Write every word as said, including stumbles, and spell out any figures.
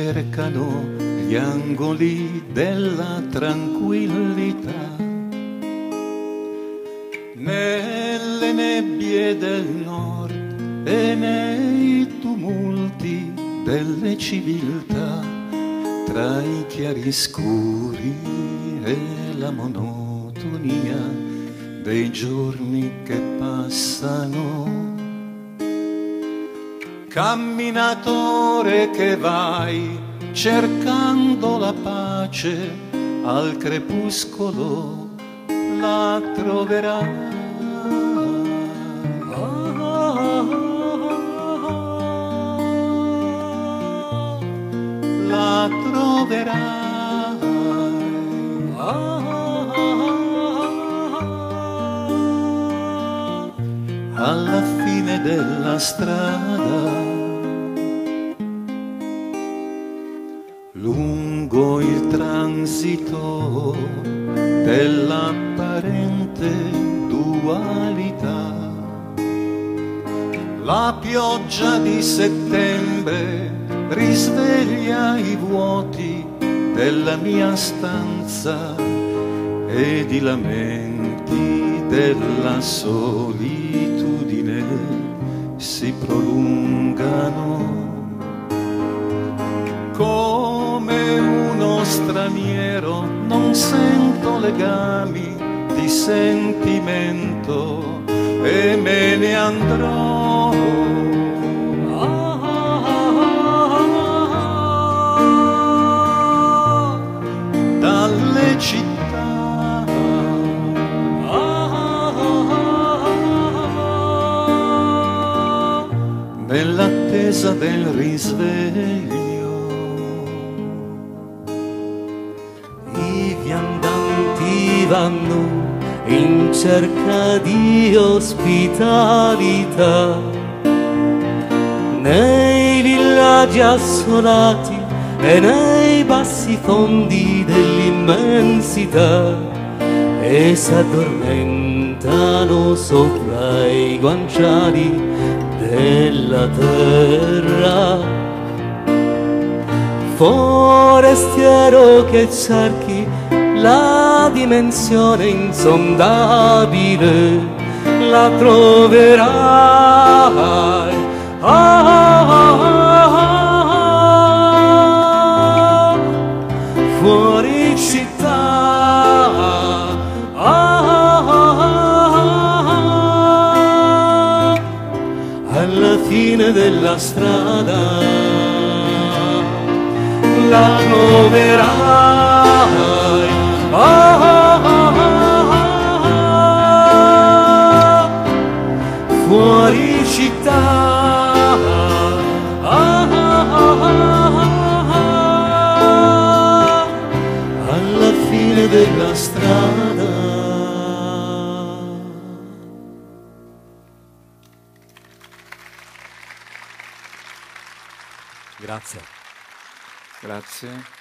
cercano gli angoli della tranquillità. Nelle nebbie del nord e nei tumulti delle civiltà, tra i chiaroscuri e la monotonia dei giorni che passano. Camminatore che vai cercando la pace, al crepuscolo la troverai. La troverai. Alla fine della strada, lungo il transito dell'apparente dualità, la pioggia di settembre risveglia i vuoti della mia stanza ed i lamenti della solitudine si prolungano. Come uno straniero non sento legami di sentimento e me ne andrò. Dalle città, nell'attesa del risveglio. I viandanti vanno in cerca di ospitalità, nei villaggi assolati e nei bassi fondi dell'immensità, e s'addormentano sopra i guanciali della terra. Forestiero che cerchi la dimensione insondabile, la troverai. Ah, ah, ah, fuori città, ah, alla fine della strada la troverai. Ah, ah, ah, ah, fuori città, ah, ah, ah, alla fine della strada. Grazie. Grazie.